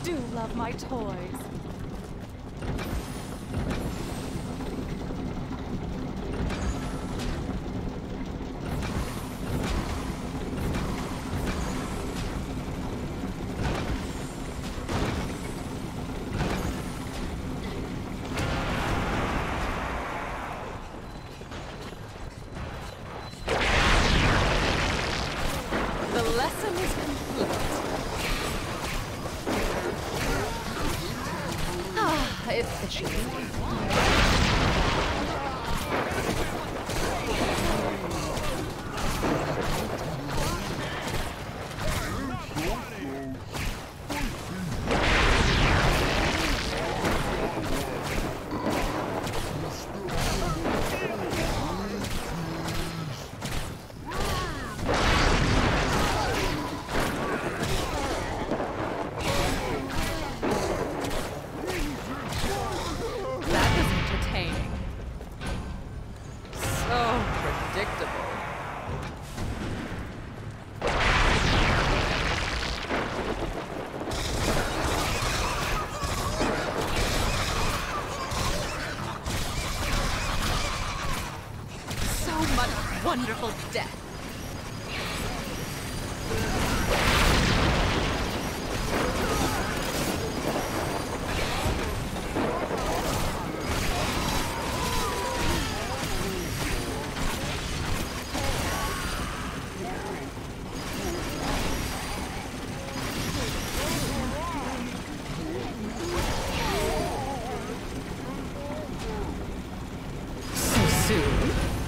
do love my toys. The lesson is complete. Ah, it's itchy. Wonderful death. So soon?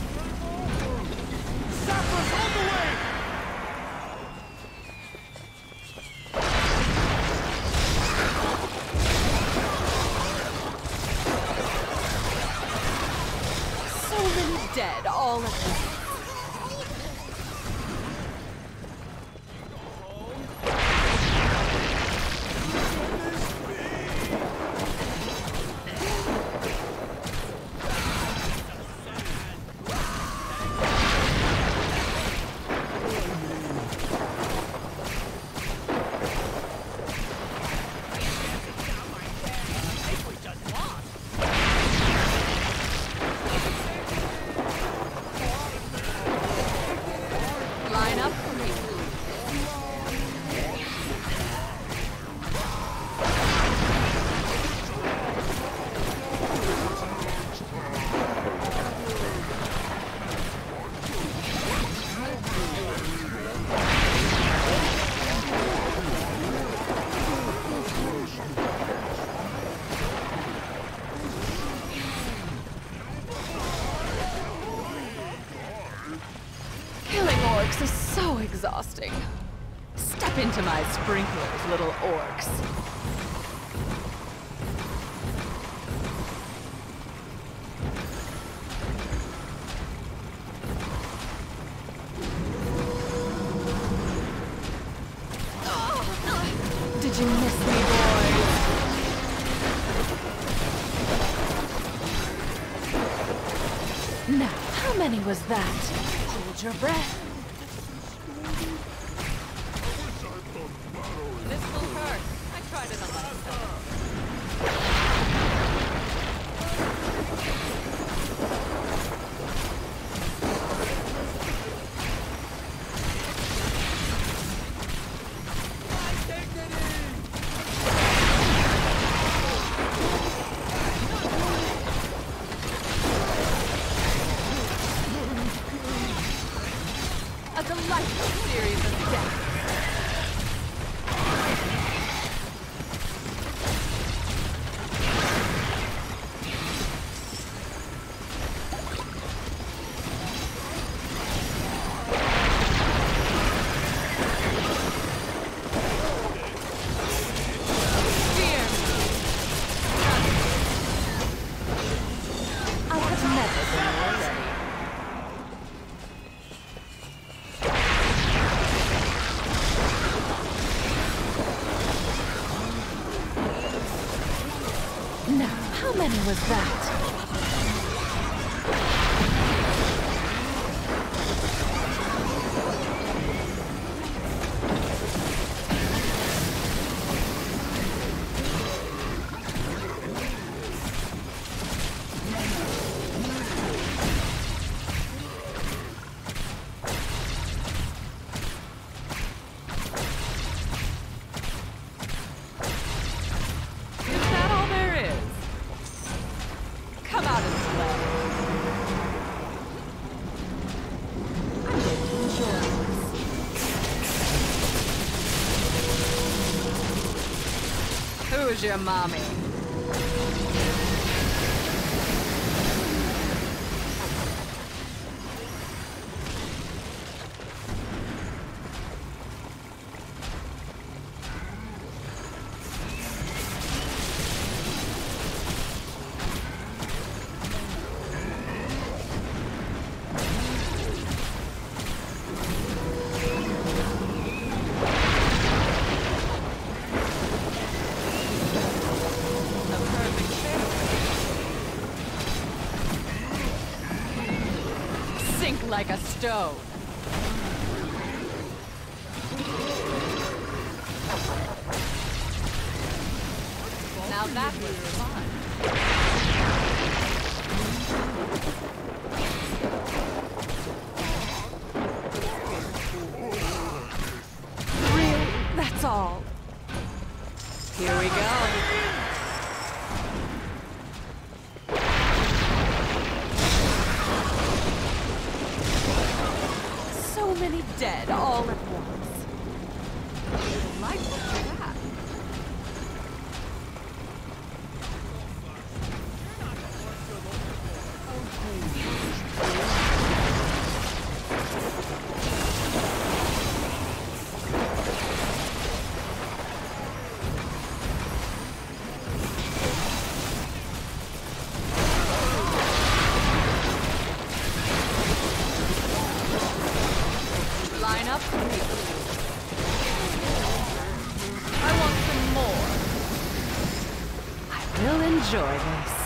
Dead all at once. Orcs is so exhausting. Step into my sprinklers, little orcs. Did you miss me, boys? Now, how many was that? Hold your breath. This will hurt. I tried it a last time. A delightful series of deaths. Now, how many was that? Who's your mommy? Like a stone. Now that was fun. Really? That's all. Here we go. So many dead all at once. Delightful for that. Line up. I want some more. I will enjoy this.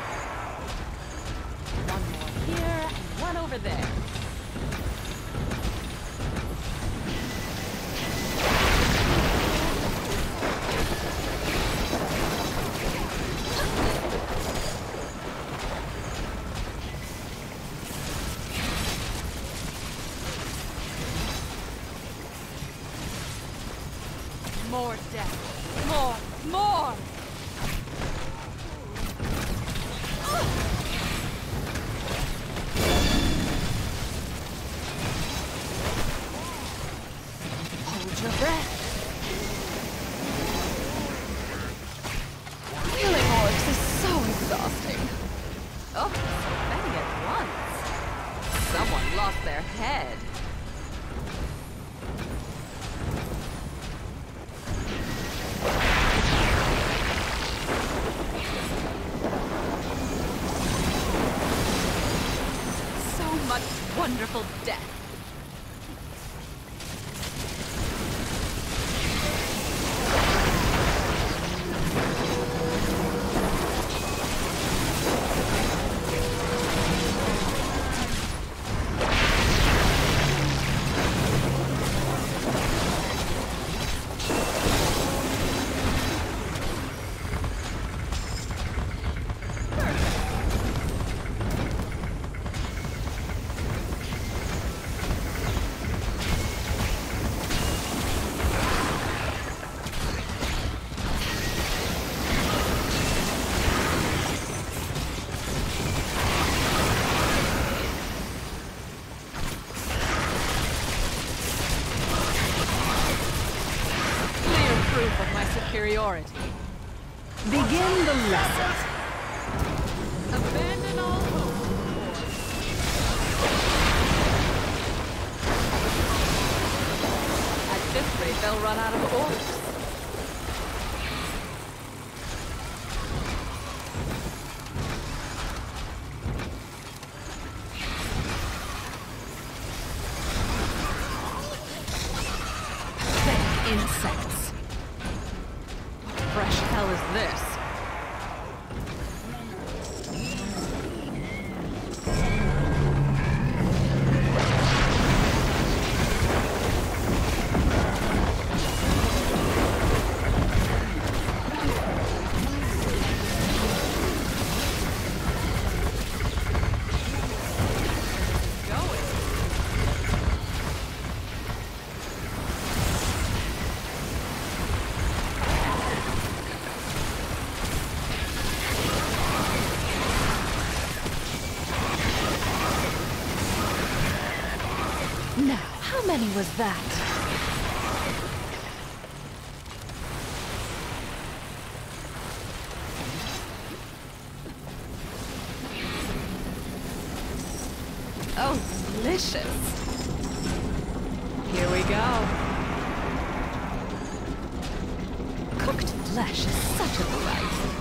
One more here and one over there. More death. More! Hold your breath. Killing orcs is so exhausting. Oh, so many at once. Someone lost their head. Wonderful death. Proof of my superiority. Begin the lesson. Abandon all hope. At this rate, they'll run out of orcs. Pathetic insects. Fresh hell is this? Now, how many was that? delicious. Here we go. Cooked flesh is such a delight.